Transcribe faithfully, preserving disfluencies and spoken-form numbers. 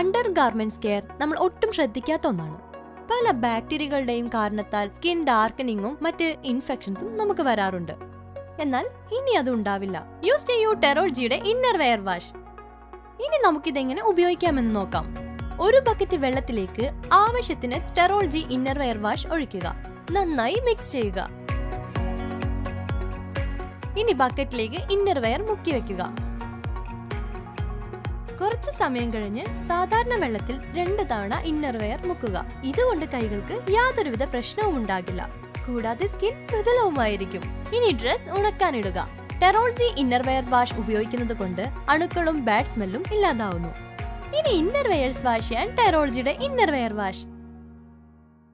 Under garments care നമ്മൾ ഒട്ടും ശ്രദ്ധിക്കാത്ത ഒന്നാണ്. പല ബാക്ടീരിയകളുടെയും കാരണത്താൽ സ്കിൻ ഡാർക്കനിങ്ങും മറ്റ് ഇൻഫെക്ഷൻസും നമുക്ക് വരാറുണ്ട്. എന്നാൽ ഇനി അത് ഉണ്ടാവില്ല. യൂസ് ചെയ്യൂ ടെറോൾജിയുടെ ഇന്നർ വെയർ വാഷ്. ഇനി നമുക്കിതെങ്ങനെ ഉപയോഗിക്കാമെന്ന് നോക്കാം. ഒരു ബക്കറ്റ് വെള്ളത്തിലേക്ക് ആവശ്യത്തിന് ടെറോൾജി ഇന്നർ വെയർ വാഷ് ഒഴിക്കുക. നന്നായി മിക്സ് ചെയ്യുക. ഇനി ബക്കറ്റിലേക്ക് ഇന്നർ വെയർ മുക്കി വെക്കുക. കുറച്ചു സമയം കഴിഞ്ഞ് സാധാരണ വെള്ളത്തിൽ രണ്ട് തവണ ഇന്നർ വെയർ മുക്കുക. ഇതുകൊണ്ട് കൈകൾക്ക് യാതൊരുവിധ പ്രശ്നവും ഉണ്ടാകില്ല. കൂടാതെ സ്കിൻ മൃദുലവുമായിരിക്കും. ഇനി ഡ്രസ് ഉണക്കാനിടുക. ടെറോൾജി ഇന്നർ വെയർ വാഷ് ഉപയോഗിക്കുന്നത് കൊണ്ട് അണുക്കളും ബാഡ് സ്മെല്ലും ഇല്ലാതാവുന്നു. ഇനി ഇന്നർ വെയർസ് വാഷ് ചെയ്യാൻ ടെറോൾജിയുടെ ഇന്നർ വെയർ വാഷ്.